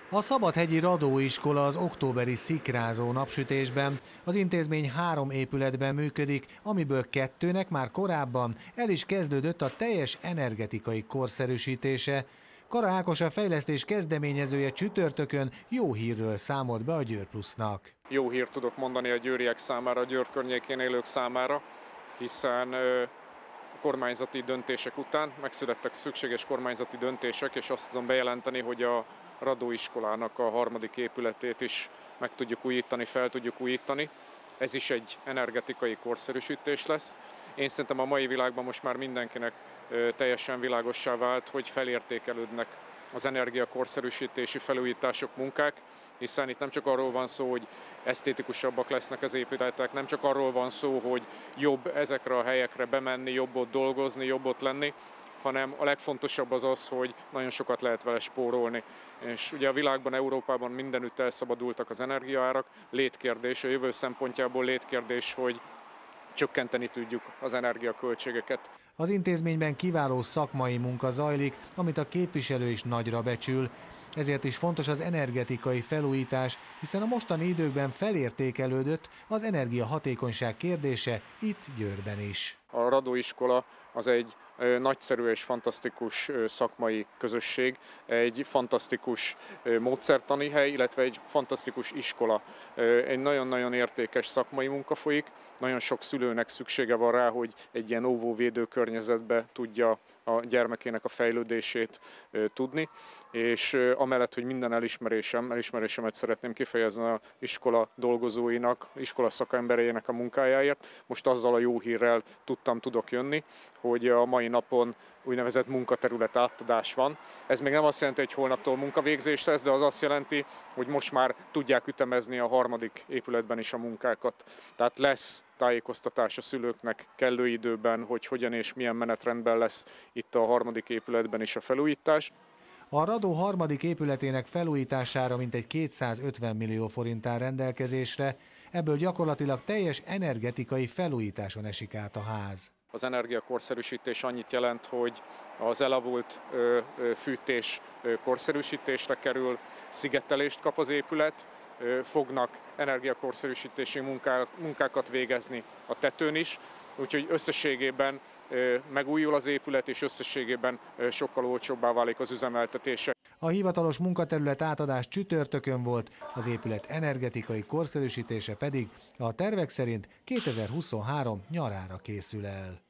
A Szabadhegyi Radóiskola az októberi szikrázó napsütésben az intézmény 3 épületben működik, amiből 2-nek már korábban el is kezdődött a teljes energetikai korszerűsítése. Kara Ákos, a fejlesztés kezdeményezője csütörtökön jó hírről számolt be a Győr Plusznak. Jó hírt tudok mondani a győriek számára, a Győr környékén élők számára, hiszen kormányzati döntések után megszülettek szükséges kormányzati döntések, és azt tudom bejelenteni, hogy a Radóiskolának a 3. épületét is meg tudjuk újítani, fel tudjuk újítani. Ez is egy energetikai korszerűsítés lesz. Én szerintem a mai világban most már mindenkinek teljesen világossá vált, hogy felértékelődnek az energiakorszerűsítési felújítások, munkák, hiszen itt nem csak arról van szó, hogy esztétikusabbak lesznek az épületek, nem csak arról van szó, hogy jobb ezekre a helyekre bemenni, jobb ott dolgozni, jobb ott lenni, hanem a legfontosabb az az, hogy nagyon sokat lehet vele spórolni. És ugye a világban, Európában mindenütt elszabadultak az energiaárak, létkérdés, a jövő szempontjából létkérdés, hogy csökkenteni tudjuk az energiaköltségeket. Az intézményben kiváló szakmai munka zajlik, amit a képviselő is nagyra becsül. Ezért is fontos az energetikai felújítás, hiszen a mostani időkben felértékelődött az energiahatékonyság kérdése itt Győrben is. A Radóiskola az egy nagyszerű és fantasztikus szakmai közösség, egy fantasztikus módszertani hely, illetve egy fantasztikus iskola. Egy nagyon-nagyon értékes szakmai munka folyik, nagyon sok szülőnek szüksége van rá, hogy egy ilyen óvóvédő környezetbe tudja a gyermekének a fejlődését tudni, és amellett, hogy minden elismerésemet szeretném kifejezni az iskola dolgozóinak, iskola szakembereinek a munkájáért. Most azzal a jó hírrel tudok jönni, hogy a mai napon úgynevezett munkaterület átadás van. Ez még nem azt jelenti, hogy holnaptól munkavégzés lesz, de az azt jelenti, hogy most már tudják ütemezni a 3. épületben is a munkákat. Tehát lesz tájékoztatás a szülőknek kellő időben, hogy hogyan és milyen menetrendben lesz itt a 3. épületben is a felújítás. A Radó 3. épületének felújítására mintegy 250 millió forint áll rendelkezésre, ebből gyakorlatilag teljes energetikai felújításon esik át a ház. Az energiakorszerűsítés annyit jelent, hogy az elavult fűtés korszerűsítésre kerül, szigetelést kap az épület, fognak energiakorszerűsítési munkákat végezni a tetőn is, úgyhogy összességében megújul az épület, és összességében sokkal olcsóbbá válik az üzemeltetése. A hivatalos munkaterület átadás csütörtökön volt, az épület energetikai korszerűsítése pedig a tervek szerint 2023 nyarára készül el.